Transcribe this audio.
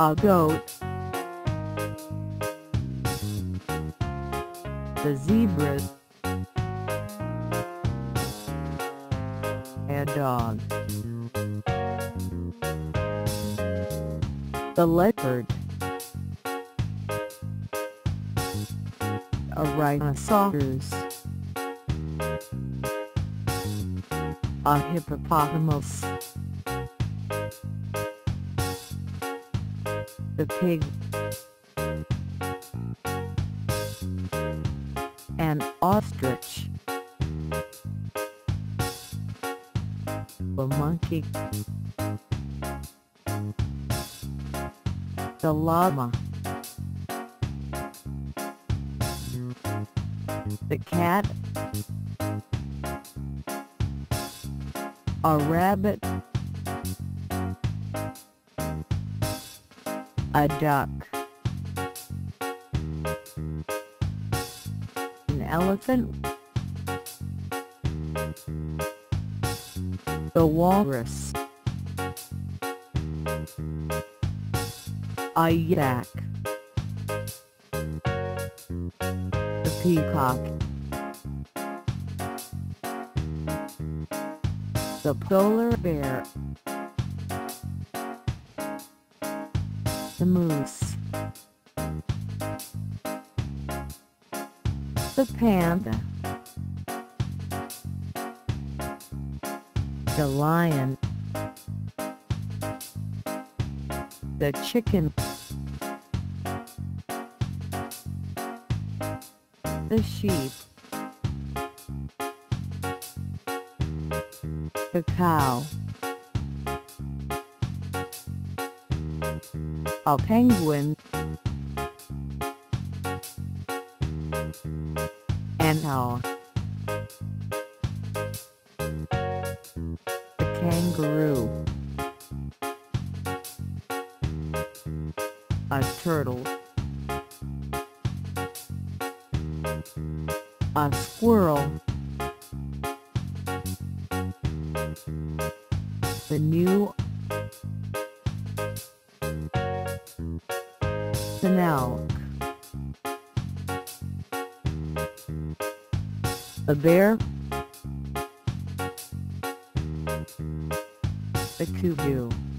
a goat, the zebra, a dog, the leopard, a rhinoceros, a hippopotamus, the pig, an ostrich, the monkey, the llama, the cat, a rabbit, a duck, an elephant, the walrus, a yak, the peacock, the polar bear, the moose, the panda, the lion, the chicken, the sheep, the cow, a penguin, an owl, a kangaroo, a turtle, a squirrel, the new, an elk, a bear, the kudu,